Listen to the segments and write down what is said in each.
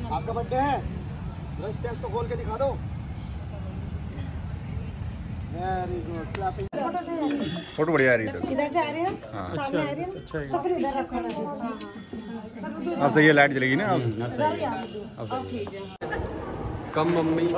आपका बर्थडे है, brush test तो खोल के दिखा दो। Very good, clapping. फोटो बढ़िया आ रही है। इधर से आ रही है, हाँ सामने आ रही है, तो फिर इधर रखना है। अब सही है, लाइट जलेगी ना अब ठीक है। कम मम्मी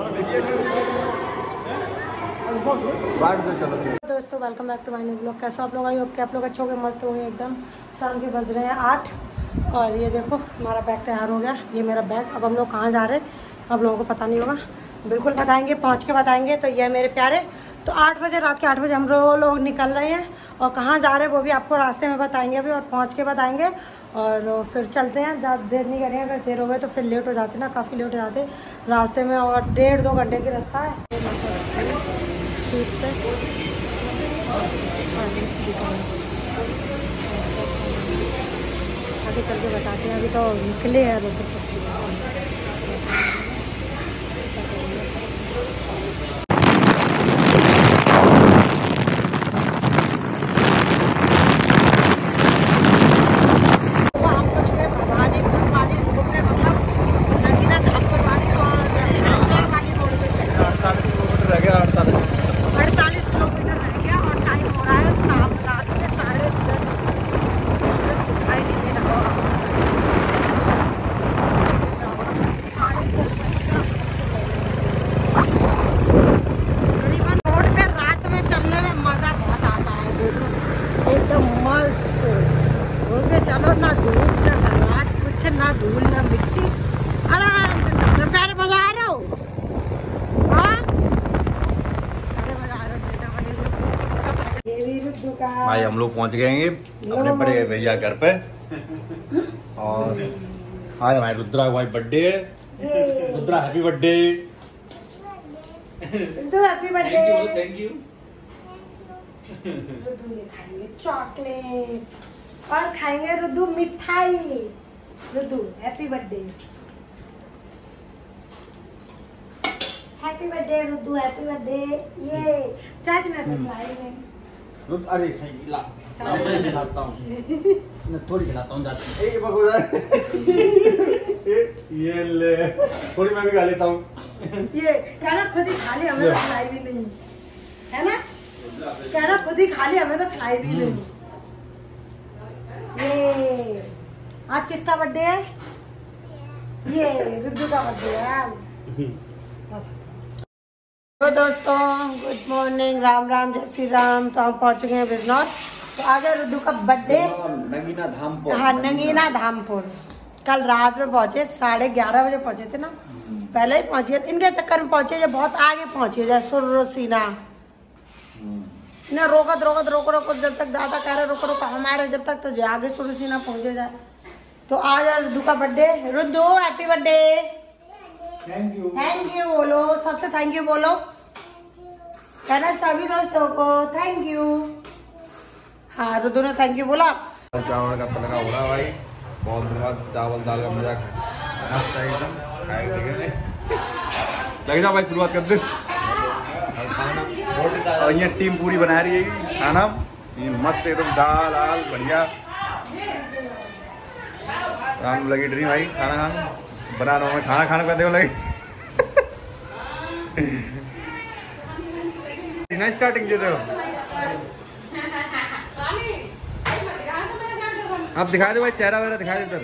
बांट दो चलो। दोस्तों welcome back to my new blog. कैसे आप लोग? आई होप कि आप लोग अच्छे हो गए, मस्त हो गए एकदम। शाम के बज रहे हैं 8 और ये देखो हमारा बैग तैयार हो गया। ये मेरा बैग। अब हम लोग कहाँ जा रहे हैं आप लोगों को पता नहीं होगा, बिल्कुल बताएंगे, पहुँच के बताएंगे। तो ये मेरे प्यारे, तो 8 बजे, रात के 8 बजे हम लोग निकल रहे हैं और कहाँ जा रहे हैं वो भी आपको रास्ते में बताएंगे अभी, और पहुँच के बताएंगे और फिर चलते हैं। ज़्यादा देर नहीं करेंगे, अगर देर हो गए तो फिर लेट हो जाते ना, काफ़ी लेट हो जाते रास्ते में, और 1.5-2 घंटे की रास्ता है। स्वीट्स पे आगे चल के बताते हैं, अभी तो निकले हैं रोड पर। चलो ना धूप ना घराट कुछ ना धूल ना मिट्टी, आराम से चलो। प्यारे बजा रहे हो, हाँ प्यारे बजा रहे हो बेटा। भाई हम लोग पहुंच गए हैं अपने बड़े भैया घर पे और आज हमारे रुद्रा भाई बर्थडे है। Rudra happy birthday. Happy birthday. Thank you. खाएंगे चॉकलेट और खाएंगे रुद्दू मिठाई। Ruddu happy birthday, happy birthday Ruddu, happy birthday. ये चाची ने खिलाएंगे। अरे सही ला खिलाता हूँ, मैं थोड़ी खिलाता हूँ जाती। ये ले थोड़ी मैं भी खा लेता हूँ। ये कहना खुद ही खा ली, हमें तो खिलाई भी नहीं है ना। कहना खुद ही खा ली, हमें तो खिलाई भी नहीं। ये आज किसका बर्थडे है? ये रुद्दू का बर्थडे है आज। तो दोस्तों गुड मॉर्निंग, राम राम, जय श्री राम। तो हम पहुंच गए हैं बिजनौर। तो आज है रुद्दू का बर्थडे, नगीना धामपुर। हाँ नगीना धामपुर। कल रात में पहुंचे, 11:30 बजे पहुंचे थे ना, पहले ही पहुंचे। इनके चक्कर में पहुंचे, जब बहुत आगे पहुंचे जाए सुरसीना ना, रोकत रोको जब तक दादा कह रहे रोको हमारे, जब तक तो आगे सुरसीना पहुंचे जाए। तो आज है रुद्दू का birthday. Ruddu happy birthday. Thank you बोलो, सबसे थैंक यू बोलो, कहना सभी दोस्तों को थैंक यू। हाँ रुद्दू ने थैंक यू बोला। चावल का तड़का हो रहा भाई, बहुत दिन बाद चावल दाल का मजा लग जा भाई। शुरुआत कर दे और ये टीम पूरी बना रही है खाना, ये मस्त एकदम दाल आल बढ़िया। राम लगी ड्रीम भाई खाना खाना बना रहा हूँ मैं, खाना खाने का देखो लगी ना स्टार्टिंग दे दो। आप दिखा दो भाई, चेहरा वगैरह दिखा दे इधर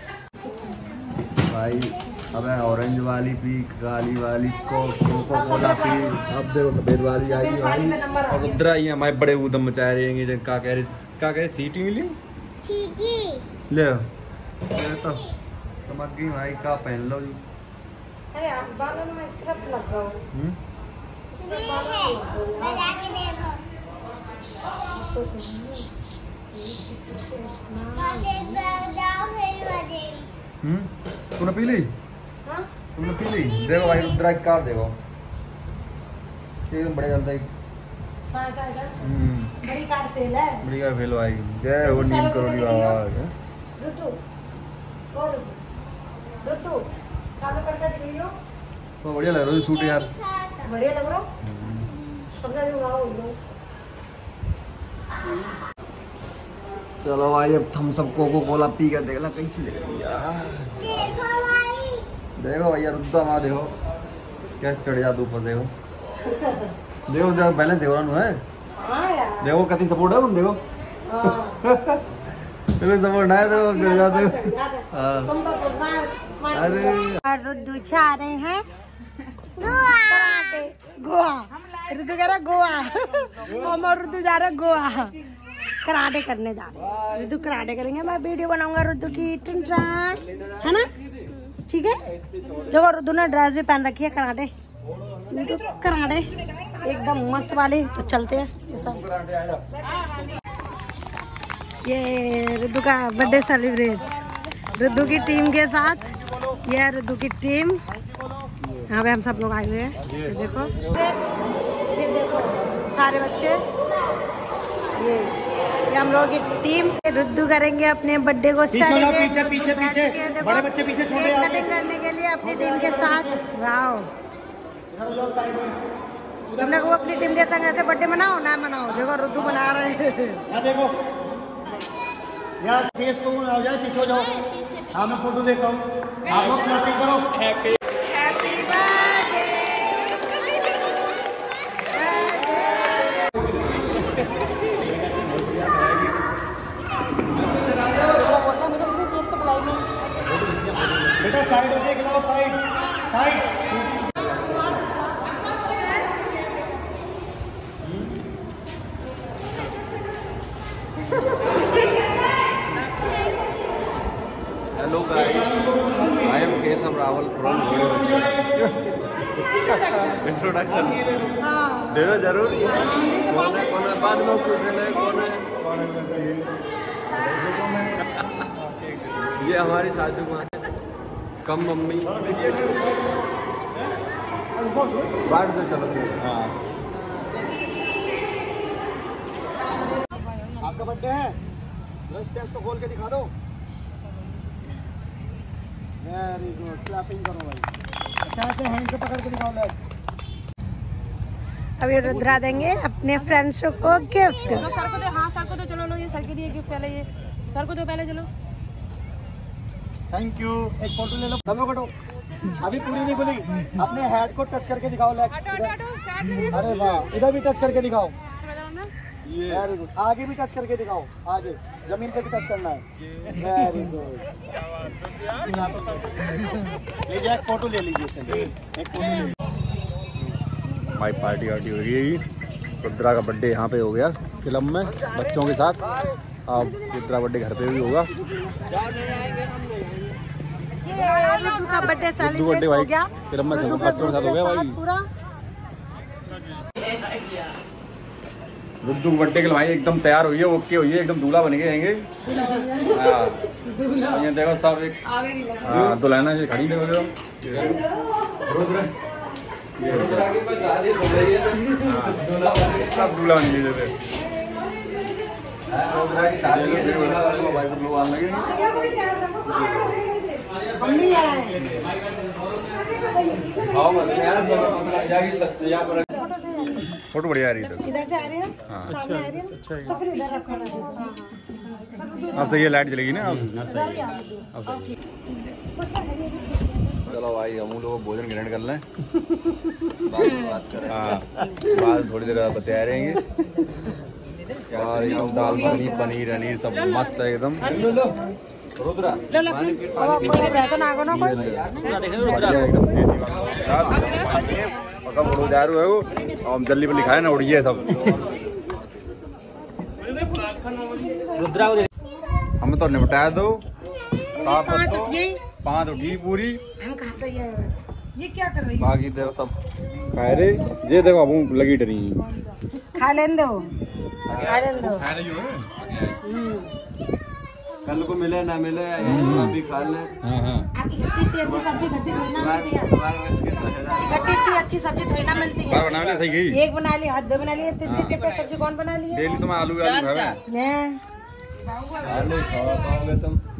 भाई। अब ऑरेंज वाली पी, काली वाली कोको कोला पी, अब देखो सफेद वाली आई भाई। और रुद्रा ही हमारे बड़े उदम मचा रहे हैं। क्या कह रहे सीटी मिली ले तो समझ गई भाई, का पहन लो जी। अरे बालों में स्क्रब लग रहा हूँ। तूने पी ली? तुमने पी ली? देखो भाई रुद्रा की कार देखो, एकदम बड़े जल्दी बड़ी कार फेल है, बड़ी कार फेल भाई। जय हो नीम करोड़ी बाबा। रुद्दू रुद्दू चालू करके दिखाइयो। तो बढ़िया लग रहा है सूट यार, बढ़िया लग रहा हो। समझा जो आओ चलो भाई अब हम सब कोको कोला पी कर देखना कैसी लग रही है यार। देखो भैया रुद्दा वहाँ देखो कैसे चढ़ जाता ऊपर देखो देखो देखो बैलेंस देखो ना है देखो कितनी सपोर्ट है तुम देखो चलो सपोर्ट है तो चढ़ जाते हो। अरे रुद्दू आ रहे हैं गोवा। रुद्दू कह रहा गोवा और रुद्दू जा रहा गोवा कराटे करने जा रहे हैं। रुद्दू कराटे करेंगे, मैं वीडियो बनाऊंगा रुद्दू की है ना, ठीक है। देखो रुद्दू ने ड्रेस भी पहन रखी है कराटे कराटे एकदम मस्त वाली। तो चलते हैं ये सब। ये रुद्दू का बर्थडे सेलिब्रेट रुद्दू की टीम के साथ। ये है रुद्दू की टीम, यहाँ पे हम सब लोग आए हुए हैं। ये देखो सारे बच्चे, ये हम लोगों की टीम। रुद्दू करेंगे अपने बर्थडे को सेलिब्रेट। पीछे बड़े बच्चे पीछे छोड़े कटिंग करने के लिए अपनी टीम के साथ। वाओ, तुम लोग अपनी टीम के संग ऐसे बर्थडे मनाओ ना मनाओ। देखो रुद्दू बना रहे हैं। देखो यार फेस तो हो जाए, पीछे हो जाओ। हाँ मैं फोटो लेता हूँ, आप लोग क्लैपिंग करो। Happy birthday. बेटा साइड हो देख लो, side side. Hello guys, I am Keshav Rawal from introduction देना जरूर। कौन है बाद में पूछना है कौन है। ये हमारी सासू माँ है, कम मम्मी। बांट दो चलो। हाँ आपका बर्थडे है, ब्रश टेस्ट तो खोल के दिखा दो। वेरी गुड, क्लैपिंग करो भाई। अच्छा से हैंड से पकड़ के दिखाओ लेग। अभी रुद्रा देंगे अपने फ्रेंड्स को गिफ्ट। तो सर को दो, हाँ सर को दो। चलो लो, ये सर के लिए गिफ्ट पहले, ये सर को दो पहले। चलो थैंक यू। एक फोटो ले लो, दोनों कटो। अभी पूरी नहीं खुली, अपने हेड को टच करके दिखाओ लेग। अरे वाह, इधर भी टच करके दिखाओ। वेरी गुड, आगे भी टच करके दिखाओ। आगे जमीन पे भी टच करना है। Very good. लीजिए एक फोटो ले लीजिए, चलिए एक फोटो ले लीजिए। भाई पार्टी वार्टी हो गई। रुद्रा का बर्थडे यहाँ पे हो गया फिल्म में बच्चों के साथ। अब रुद्रा बर्थडे घर पे भी होगा। रुद्दू का बर्थडे रुद्दू बर्थडे भाई फिल्म में बच्चों के साथ हो गया भाई। पूरा रुद्दू बर्थडे के लिए भाई एकदम तैयार हुई है, ओके हुई है, एकदम दूल्हा बन गए हैं। ये देखो सब एक दुल्हना से खड़ी देखो। सब दूल्हा बन गए। फोटो बढ़िया आ रही है। इधर से आ रही है, सामने आ रही है, तो फिर इधर रखना है। अब सही है, लाइट चलेगी ना अब सही। चलो भाई हम लोग भोजन ग्रहण कर लें। बात करें। हाँ बाद थोड़ी देर बता रहेंगे। और एकदम दाल मखनी पनीर अनीर सब मस्त है एकदम। रुद्रा दारू है वो, हम जल्दी पर लिखा है ना उड़िए सब। रुद्रा हमें तो निपटाया दो, 5 उठी पूरी। ये क्या कर रही है? बाकी देखो सब खा रहे। ये देखो अब लगी डरी। खा लेने दो, खा लेने दो। कल को मिले ना मिले अभी खा लें। हाँ इतनी अच्छी सब्जी अच्छी सब्जी थोड़ी ना मिलती है। बना लिया सही गई। एक बना ली, हाथ 2 बना लिए, इतनी सब्जी कौन बना ली है? डेली तो मैं आलू खावे। आलू खाओगे तुम।